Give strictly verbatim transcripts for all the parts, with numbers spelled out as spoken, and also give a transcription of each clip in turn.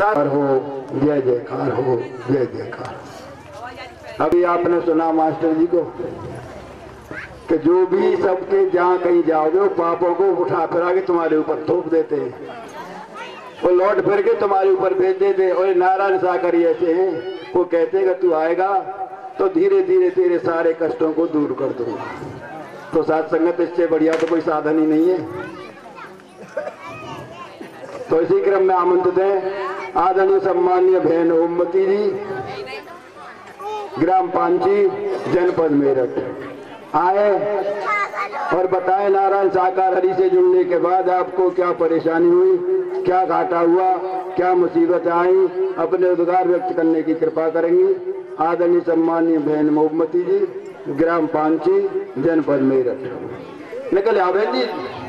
सार हो, जय जयकार हो, जय जयकार। अभी आपने सुना मास्टर जी को कि जो भी सबके जहाँ कहीं जाओगे वो पापों को उठा फिरा के तुम्हारे ऊपर थोप देते हैं, वो लौट फिर के तुम्हारे ऊपर भेज देते हैं। और नारायण साकरी ऐसे हैं, वो कहते हैं कि तू आएगा तो धीरे धीरे तेरे सारे कष्टों को दूर कर दूंगा। तो साथ संगत इससे बढ़िया तो कोई साधन ही नहीं है। तो इसी क्रम में आमंत्रित है आदरणीय सम्मानीय बहन ओमवती जी, ग्राम पांची, जनपद मेरठ, आए और बताएं नारायण साकार हरि से जुड़ने के बाद आपको क्या परेशानी हुई, क्या घाटा हुआ, क्या मुसीबत आई, अपने उद्गार व्यक्त करने की कृपा करेंगी। आदरणीय सम्मानीय बहन ओमवती जी, ग्राम पांची, जनपद मेरठ। निकल आवे जी।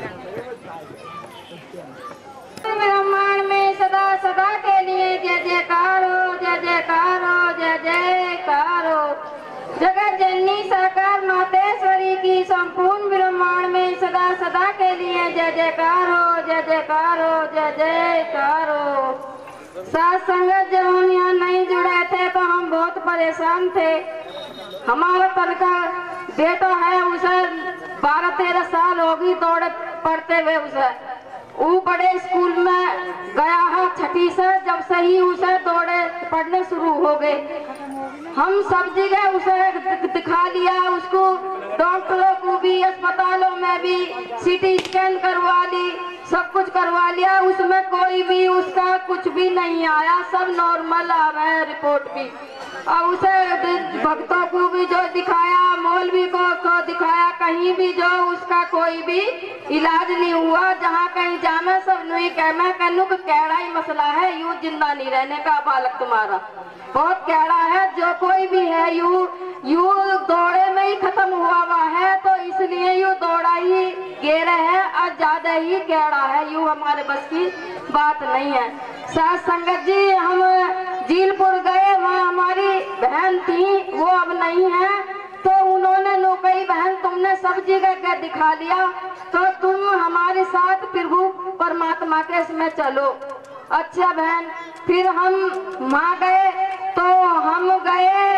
ब्रह्मांड में सदा सदा के लिए जय जयकार हो, जय जयकार हो, जय जयकार हो। जगत जननी साकार मातेश्वरी की संपूर्ण ब्रह्मांड में सदा सदा के लिए जय जयकार हो, जय जयकार हो, जय जयकार हो। साथ संगत जब हम यहाँ नहीं जुड़े थे तो हम बहुत परेशान थे। हमारा तनका बेटा है, उसे बारह तेरह साल होगी दौड़े पढ़ते हुए। उसे वो बड़े स्कूल में गया है छठी से, जब से ही उसे दौड़े पढ़ने शुरू हो गए। हम सब जगह उसे दिखा लिया, उसको डॉक्टरों को भी, अस्पतालों में भी सीटी स्कैन करवा ली, सब कुछ करवा लिया, उसमें कोई भी उसका कुछ भी नहीं आया, सब नॉर्मल आ रहा है रिपोर्ट भी। और उसे भक्तों को भी जो दिखाया, मौलवी को, को दिखाया, कहीं भी जो उसका कोई भी इलाज नहीं हुआ। जहाँ कहीं जाना सब नहीं कहना कहनु कि कैड़ा ही मसला है, यूं जिंदा नहीं रहने का बालक तुम्हारा बहुत कैड़ा है। जो कोई भी है यू यू दौड़े में ही खत्म हुआ हुआ है, तो इसलिए यू दौड़ा ही गेरे है और ज्यादा ही कैड़ा है, यू हमारे बस की बात नहीं है। साथ संगत जी, हम जीलपुर गए, वहाँ हमारी बहन थी, वो अब नहीं है, तो उन्होंने नो कही बहन तुमने सब जगह के दिखा लिया, तो तुम हमारे साथ प्रभु परमात्मा के इसमें चलो। अच्छा बहन, फिर हम वहाँ गए, तो हम गए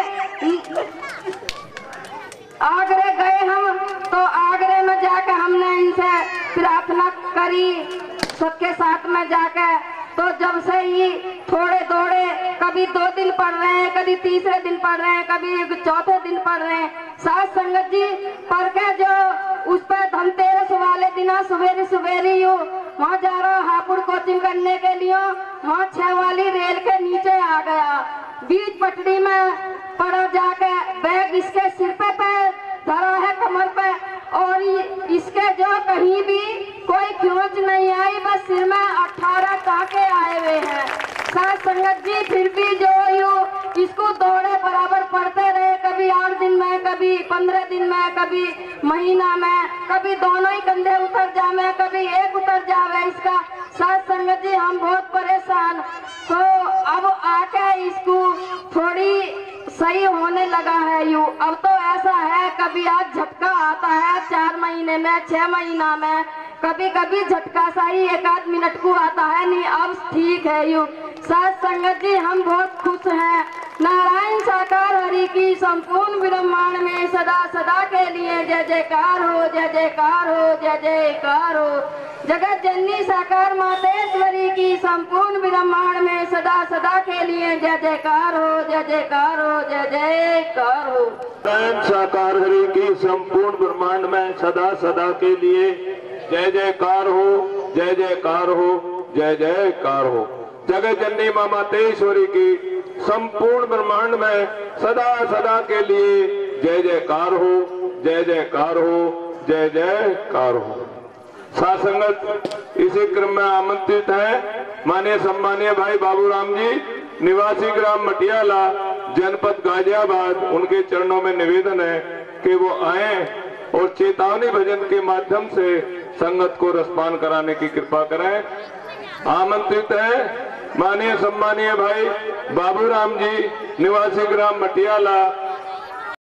आगरे गए हम, तो आगरे में जाकर हमने इनसे प्रार्थना करी सबके साथ में जाकर। तो जब से ही थोड़े दौड़े, कभी दो दिन पढ़ रहे हैं, कभी तीसरे दिन पढ़ रहे हैं, कभी चौथे दिन पढ़ रहे हैं। साथ संगत जी, पढ़ के जो उस पर धनतेरस वाले दिन सवेरे सवेरे वहाँ जा रहा हापुड़ कोचिंग करने के लिए, वहाँ छह वाली रेल के नीचे आ गया, बीच पटड़ी में पड़ा जाके, बैग इसके सिर पे पे धरा है कमर पे, और इसके जो कहीं भी कोई खरोंच नहीं आई, बस सिर में अठारह टाके आए हुए हैं। साथ संगत जी, फिर भी जो यू इसको दौड़े बराबर पढ़ते रहे, कभी आठ दिन में, कभी पंद्रह दिन में, कभी महीना में, कभी दोनों ही कंधे उतर जावे, कभी एक उतर जावे इसका। साथ संगत जी, हम बहुत परेशान, तो अब आके इसको थोड़ी सही होने लगा है यू। अब तो ऐसा है, कभी आज झटका आता है चार महीने में, छह महीना में, कभी कभी झटका सा ही एक आध मिनट को आता है, नहीं अब ठीक है यू। साथ संगत जी, हम बहुत खुश हैं। नारायण साकार हरि की संपूर्ण ब्रह्मांड में सदा सदा के लिए जय जयकार हो, जय जयकार हो, जय जयकार हो। जगत जननी साकार मातेश्वरी की संपूर्ण ब्रह्मांड में सदा सदा के लिए जय जयकार हो, जय जयकार हो, जय जयकार हो। नारायण साकार हरि की संपूर्ण ब्रह्मांड में सदा सदा के लिए जय जयकार हो, जय जयकार हो, जय जयकार हो। जगत जननी मां मातेश्वरी की संपूर्ण ब्रह्मांड में सदा सदा के लिए जय जयकार हो, जय जयकार हो, जय जयकार हो। साथ संगत, इसी क्रम में आमंत्रित है माननीय सम्मानीय भाई बाबूराम जी, निवासी ग्राम मटियाला, जनपद गाजियाबाद। उनके चरणों में निवेदन है कि वो आए और चेतावनी भजन के माध्यम से संगत को रसपान कराने की कृपा करें। आमंत्रित है माननीय सम्मानीय भाई बाबूराम जी, निवासी ग्राम मटियाला,